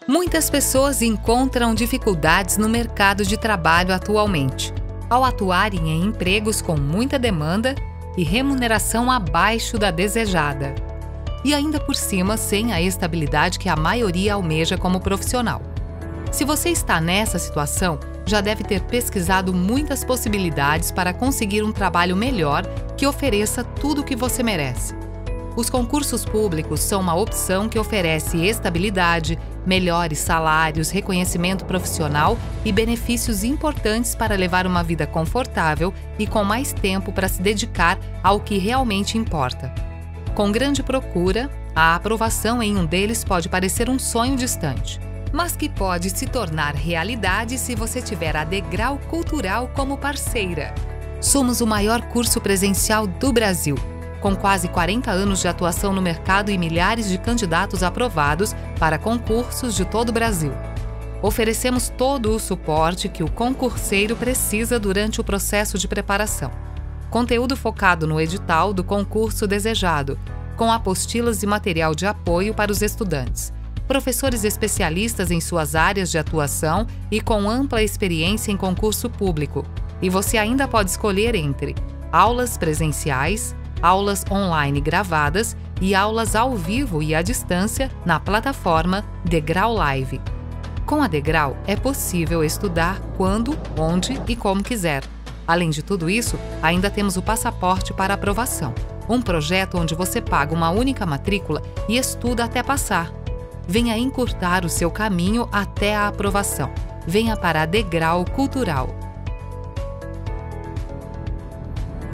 Muitas pessoas encontram dificuldades no mercado de trabalho atualmente, ao atuarem em empregos com muita demanda e remuneração abaixo da desejada. E ainda por cima, sem a estabilidade que a maioria almeja como profissional. Se você está nessa situação, já deve ter pesquisado muitas possibilidades para conseguir um trabalho melhor que ofereça tudo o que você merece. Os concursos públicos são uma opção que oferece estabilidade, melhores salários, reconhecimento profissional e benefícios importantes para levar uma vida confortável e com mais tempo para se dedicar ao que realmente importa. Com grande procura, a aprovação em um deles pode parecer um sonho distante, mas que pode se tornar realidade se você tiver a Degrau Cultural como parceira. Somos o maior curso presencial do Brasil, com quase 40 anos de atuação no mercado e milhares de candidatos aprovados para concursos de todo o Brasil. Oferecemos todo o suporte que o concurseiro precisa durante o processo de preparação. Conteúdo focado no edital do concurso desejado, com apostilas e material de apoio para os estudantes. Professores especialistas em suas áreas de atuação e com ampla experiência em concurso público. E você ainda pode escolher entre aulas presenciais, aulas online gravadas e aulas ao vivo e à distância na plataforma Degrau Live. Com a Degrau, é possível estudar quando, onde e como quiser. Além de tudo isso, ainda temos o Passaporte para Aprovação, um projeto onde você paga uma única matrícula e estuda até passar. Venha encurtar o seu caminho até a aprovação. Venha para a Degrau Cultural.